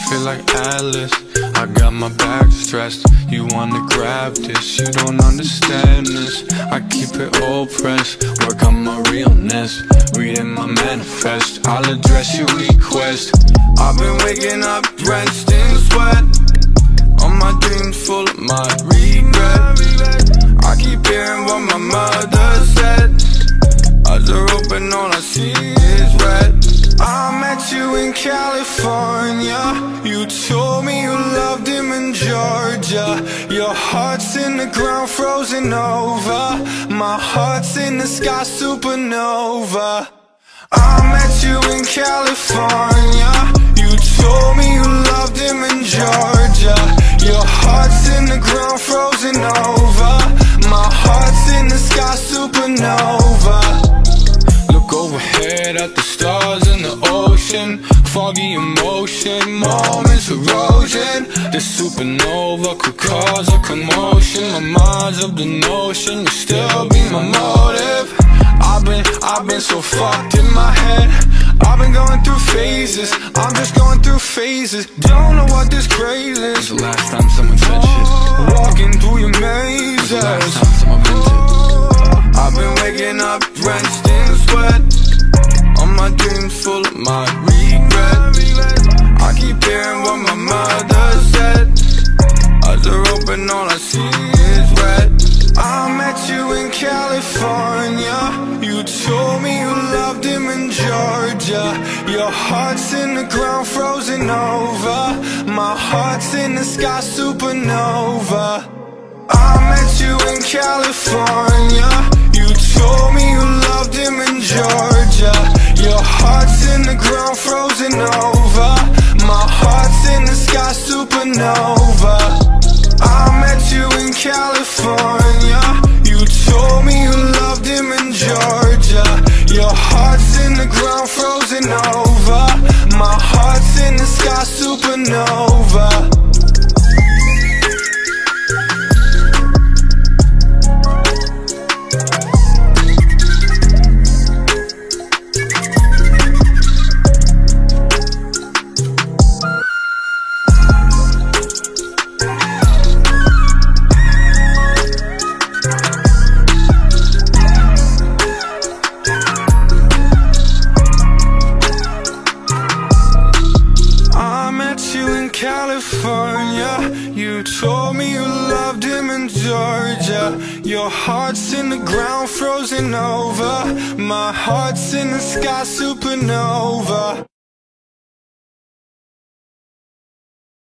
feel like Alice. I got my back stressed. You wanna grab this, you don't understand this. I keep it all pressed, work on my realness. Reading my manifest, I'll address your request. I've been waking up drenched in sweat. All my dreams full of my regret. I keep hearing what my mother said. Eyes are open, all I see is red. I met you in California. You told me you loved him in Georgia. Your heart's in the ground, frozen over. My heart's in the sky, supernova. I met you in California. You told me you loved him in Georgia. Your heart's in the ground, frozen over. My heart's in the sky, supernova. Look overhead at the stars in the ocean. Foggy emotion, moments erosion. The supernova could cause a commotion. My mind's of the notion, you still be my motive. I've been so fucked in my head. I've been going through phases, I'm just going through phases. Don't know what this craze is. When's the last time someone said shit? Walking through your mazes. When's the last time someone vented? I've been waking up drenched in sweat. All my dreams full of my regret. I keep hearing what my mother said. Eyes are open, all I see is red. I met you in California. You told me you loved him in Georgia. Your heart's in the ground, frozen over. My heart's in the sky, supernova. I met you in California. You told me you loved him in Georgia. Your heart's in the ground, frozen over. My heart's in the sky, supernova. I met you in California. You told me you loved him in Georgia. Your heart's in the ground, frozen over. My heart's in the sky, supernova. California, you told me you loved him in Georgia. Your heart's in the ground, frozen over. My heart's in the sky, supernova.